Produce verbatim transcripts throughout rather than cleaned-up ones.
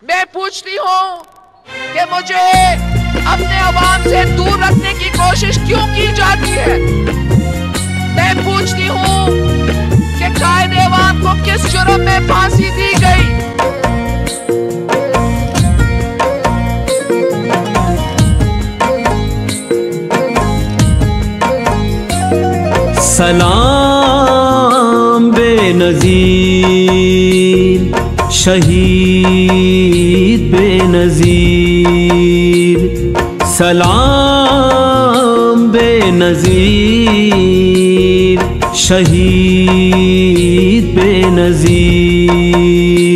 मैं पूछती हूँ कि मुझे अपने अवाम से दूर रखने की कोशिश क्यों की जाती है। मैं पूछती हूँ कि कायदे अवाम को किस जुर्म में फांसी दी गई। सलाम बेनज़ीर शहीद बेनज़ीर, सलाम बेनज़ीर शहीद बेनज़ीर।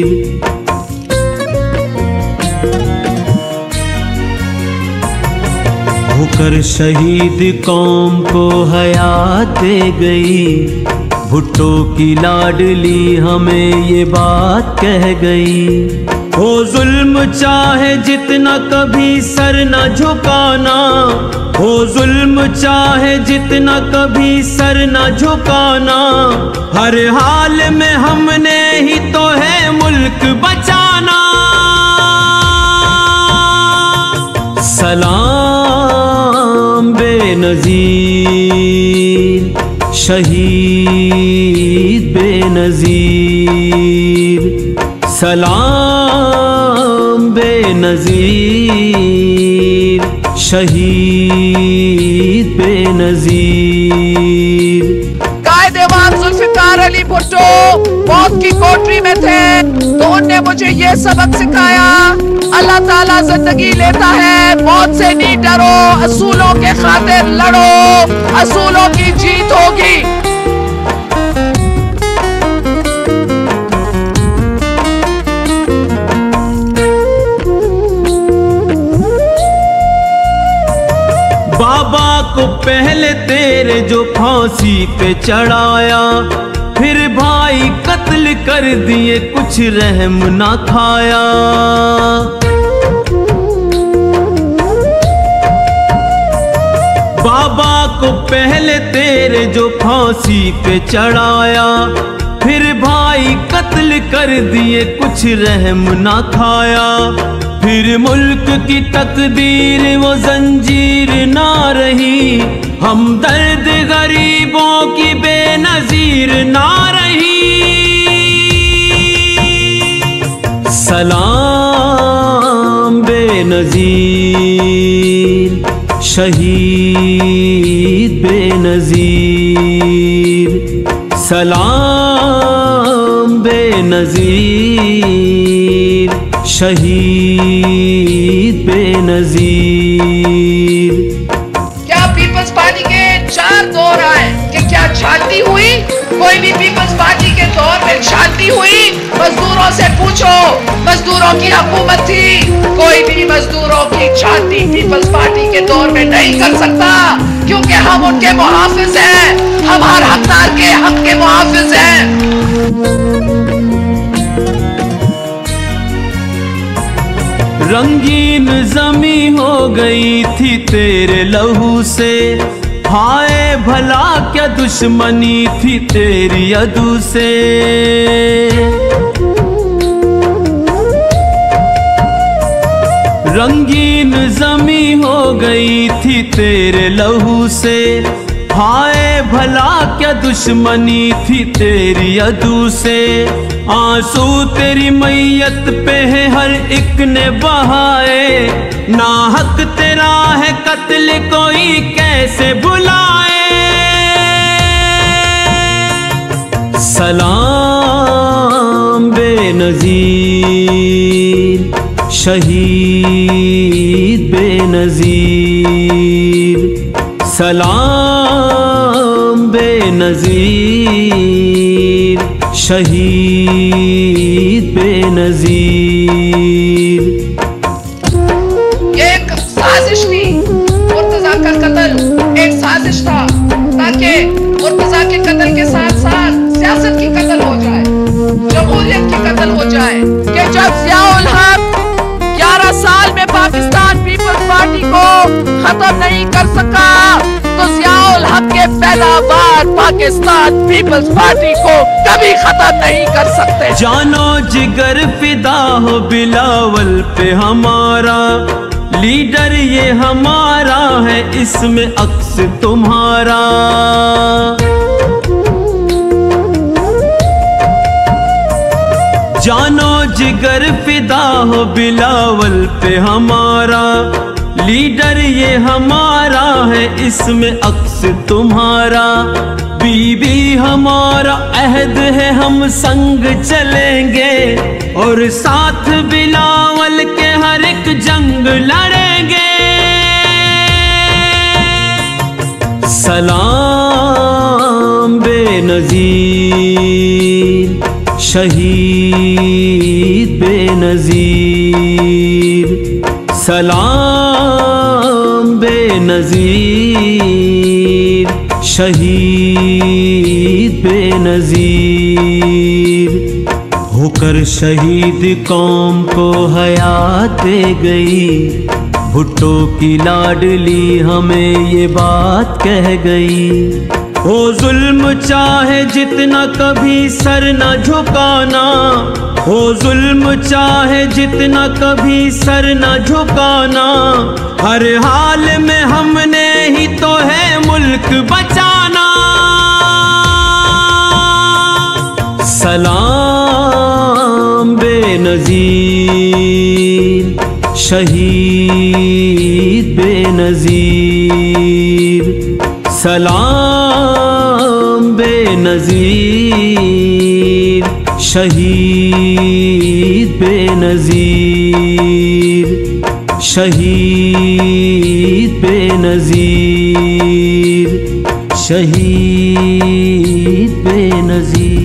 होकर शहीद कौम को हयात दे गई, भुट्टो की लाडली हमें ये बात कह गई। हो जुल्म चाहे जितना कभी सर न झुकाना, हो जुल्म चाहे जितना कभी सर न झुकाना, हर हाल में हमने ही तो है मुल्क बचाना। सलाम बेनज़ीर शहीद बेनज़ीर, सलाम बेनज़ीर शहीद बेनज़ीर। कायदेवान जुल्फ़िकार अली भुट्टो मौत की कोठरी में थे तो उनने मुझे ये सबक सिखाया, अल्लाह ताला जिंदगी लेता है, मौत से नहीं डरो, असूलों के खातिर लड़ो, असूलों की जीत होगी। बाबा को पहले तेरे जो फांसी पे चढ़ाया, फिर भाई कत्ल कर दिए कुछ रहम ना खाया। बाबा को पहले तेरे जो फांसी पे चढ़ाया, फिर भाई कत्ल कर दिए कुछ रहम ना खाया। फिर मुल्क की तकदीर वो जंजीर ना रही, हमदर्द गरीबों की बेनज़ीर ना रही। सलाम बेनज़ीर शहीद बेनज़ीर, सलाम बेनज़ीर शहीद बेनज़ीर। क्या पीपल्स पार्टी के चार दौर आए कि क्या शांति हुई? कोई भी पीपल्स पार्टी के दौर में शांति हुई? मजदूरों से पूछो, मजदूरों की हुकूमत थी, कोई भी मजदूरों की शांति पीपल्स पार्टी के दौर में नहीं कर सकता, क्योंकि हम उनके मुहाफिज हैं, हम हर हकदार के हक के मुहाफिज हैं। रंगीन ज़मी हो गई थी तेरे लहू से, हाय भला क्या दुश्मनी थी तेरी अदू से। रंगीन ज़मी हो गई थी तेरे लहू से, हाय भला क्या दुश्मनी थी तेरी अदू से। आंसू तेरी मैयत पे है हर एक ने बहाए, ना हक तेरा है कत्ल कोई कैसे भुलाए। सलाम बेनज़ीर शहीद बेनज़ीर, सलाम बेनज़ीर शहीद बेनज़ीर। ये एक साजिश थी, मुर्तजा का कत्ल एक साजिश था ताकि मुर्तजा के कत्ल के साथ साथ सियासत की कत्ल हो जाए, जमहूरियत की कत्ल हो जाए। कि जब ज़ियाउल हक ग्यारह साल में पाकिस्तान पीपल्स पार्टी को खत्म नहीं कर सका तो ज़ियाउल हक आपके पैदावार पाकिस्तान पीपल्स पार्टी को कभी खत्म नहीं कर सकते। जानो जिगर फिदा हो बिलावल पे हमारा, लीडर ये हमारा है, इसमें अक्स तुम्हारा। जानो जिगर फिदा हो बिलावल पे हमारा, लीडर ये हमारा है, इसमें अक्स तुम्हारा। बीबी हमारा अहद है, हम संग चलेंगे और साथ बिलावल के हर एक जंग लड़ेंगे। सलाम बेनज़ीर शहीद बेनज़ीर, सलाम बेनज़ीर शहीद बेनज़ीर। होकर शहीद कौम को हयात दे गई, भुट्टो की लाडली हमें ये बात कह गई। हो जुल्म चाहे जितना कभी सर न झुकाना, हो जुल्म चाहे जितना कभी सर न झुकाना, हर हाल में हमने ही तो है मुल्क बचाना। सलाम बेनज़ीर शहीद बेनज़ीर, सलाम बेनज़ीर शहीद बेनज़ीर, शहीद बेनज़ीर शहीद बेनज़ीर।